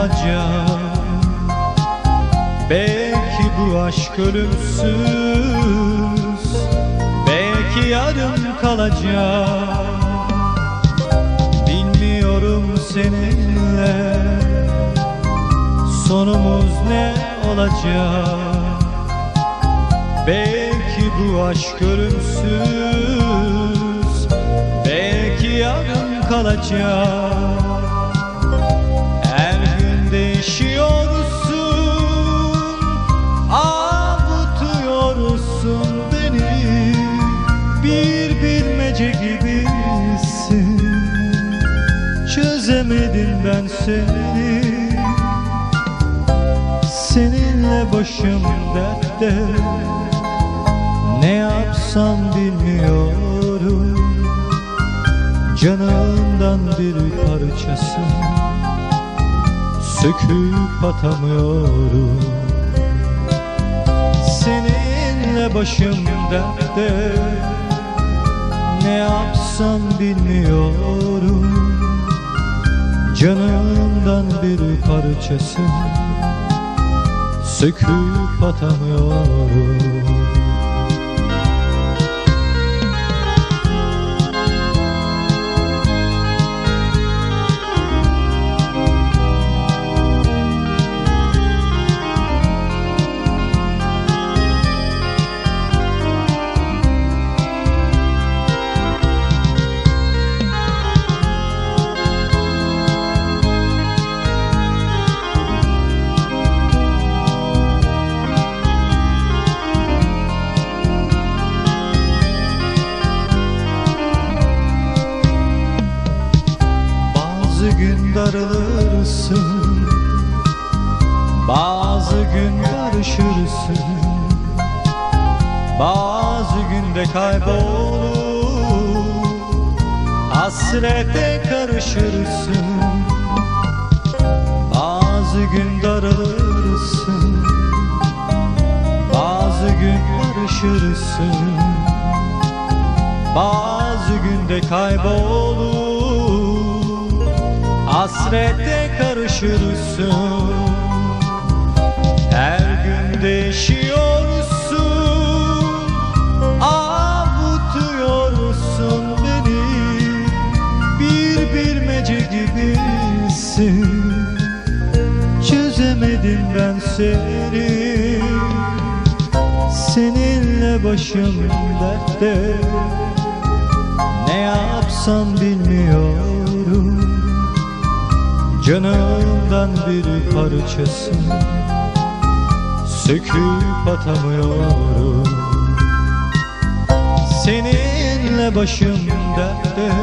olacak? Belki bu aşk ölümsüz, belki yarım kalacak. Bilmiyorum seninle sonumuz ne olacak? Belki bu aşk ölümsüz, belki yarım kalacak. Her gün değişiyorsun, avutuyorsun beni. Bir bilmece gibisin, çözemedim ben seni. Seninle başım dertte, ne yapsam bilmiyorum. Canımdan bir parçası, söküp atamıyorum. Seninle başım dertte, ne yapsam bilmiyorum. Canımdan bir parçası, söküp atamıyorum. Bazı gün darılırsın, bazı gün barışırsın, bazı günde kaybolur, hasrete karışırsın. Bazı gün darılırsın, bazı gün barışırsın, bazı günde kaybolur, hasrete karışırsın. Her gün değişiyorsun, avutuyorsun beni. Bir bilmece gibisin, çözemedim ben seni. Seninle başım dertte, ne yapsam bilmiyorum. Canımdan bir parçası, söküp atamıyorum. Seninle başım dertte,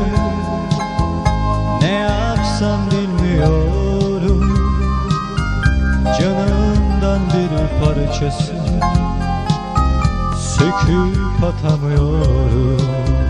ne yapsam bilmiyorum. Canımdan bir parçası, söküp atamıyorum.